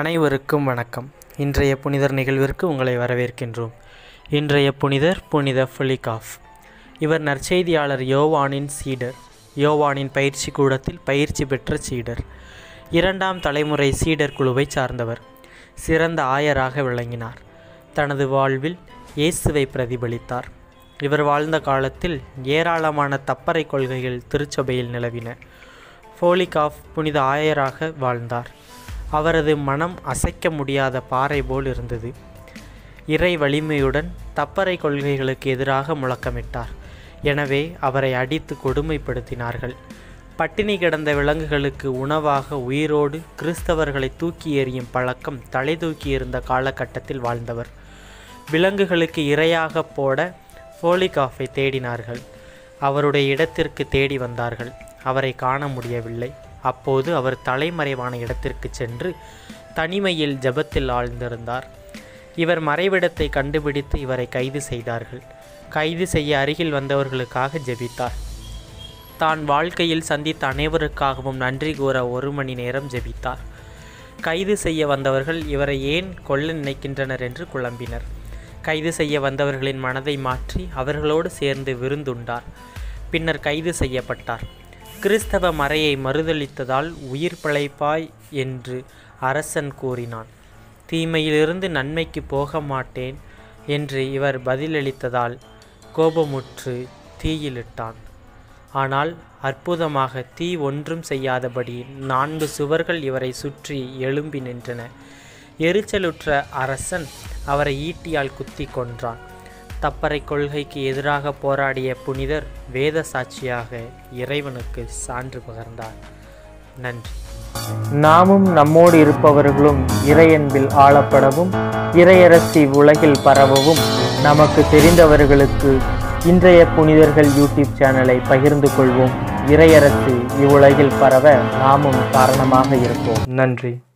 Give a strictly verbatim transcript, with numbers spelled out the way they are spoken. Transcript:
அனைவருக்கும் வணக்கம். இன்றைய புனிதர் நிகழ்விற்கு உங்களை வரவேற்கின்றோம். இன்றைய புனிதர் புனித பொலிகாஃப். இவர் நற்செய்தியாளர் யோவானின் சீடர். யோவானின் பயிற்சி கூடத்தில் பயிற்சி பெற்ற சீடர். இரண்டாம் தலைமுறை சீடர் குழுவை சார்ந்தவர். சிறந்த ஆயராக விளங்கினார். தனது வாழ்வில் இயேசுவை பிரதிபலித்தார். இவர் வாழ்ந்த காலத்தில் ஏராளமான தப்பறை கொள்கைகள் திருச்சபையில் நிலவின. பொலிகாஃப் புனித ஆயராக வாழ்ந்தார். அவரது மனம் அசைக்க முடியாத பாறை போல் இருந்தது. இறை வலிமையுடன் தப்பறை கொள்கைகளுக்கு எதிராக முழக்கமிட்டார். எனவே அவரை அடித்து கொடுமைப்படுத்தினார்கள். பட்டினி கிடந்த விலங்குகளுக்கு உணவாக உயிரோடு கிறிஸ்தவர்களை தூக்கி எறியும் பழக்கம் தலை தூக்கியிருந்த காலகட்டத்தில் வாழ்ந்தவர். விலங்குகளுக்கு இரையாக போட பொலிகாஃபை தேடினார்கள். அவருடைய இடத்திற்கு தேடி வந்தார்கள். அவரை காண முடியவில்லை. அப்போது அவர் தலைமறைவான இடத்திற்கு சென்று தனிமையில் ஜெபத்தில் ஆழ்ந்திருந்தார். இவர் மறைவிடத்தை கண்டுபிடித்து இவரை கைது செய்தார்கள். கைது செய்ய அருகில் வந்தவர்களுக்காக ஜெபித்தார். தான் வாழ்க்கையில் சந்தித்த அனைவருக்காகவும் நன்றி கூற ஒரு மணி நேரம் ஜெபித்தார். கைது செய்ய வந்தவர்கள் இவரை ஏன் கொல்ல நினைக்கின்றனர் என்று குழம்பினர். கைது செய்ய வந்தவர்களின் மனதை மாற்றி அவர்களோடு சேர்ந்து விருந்துண்டார். பின்னர் கைது செய்யப்பட்டார். கிறிஸ்தவ மறையை மறுதளித்ததால் உயிர் பிழைப்பாய் என்று அரசன் கூறினான். தீமையிலிருந்து நன்மைக்கு போக மாட்டேன் என்று இவர் பதிலளித்ததால் கோபமுற்று தீயிலிட்டான். ஆனால் அற்புதமாக தீ ஒன்றும் செய்யாதபடி நான்கு சுவர்கள் இவரை சுற்றி எழும்பி நின்றன. எரிச்சலுற்ற அரசன் அவரை ஈட்டியால் குத்தி கொன்றான். தப்பறை கொள்கைக்கு எதிராக போராடிய புனிதர் வேத சாட்சியாக இறைவனுக்கு சான்று பகர்ந்தார். நன்றி. நாமும் நம்மோடு இருப்பவர்களும் இறையன்பில் ஆளப்படவும் இறையரசி உலகில் பரவவும் நமக்கு தெரிந்தவர்களுக்கு இன்றைய புனிதர்கள் யூடியூப் சேனலை பகிர்ந்து கொள்வோம். இறையரசி இவ்வுலகில் பரவ நாமும் காரணமாக இருப்போம். நன்றி.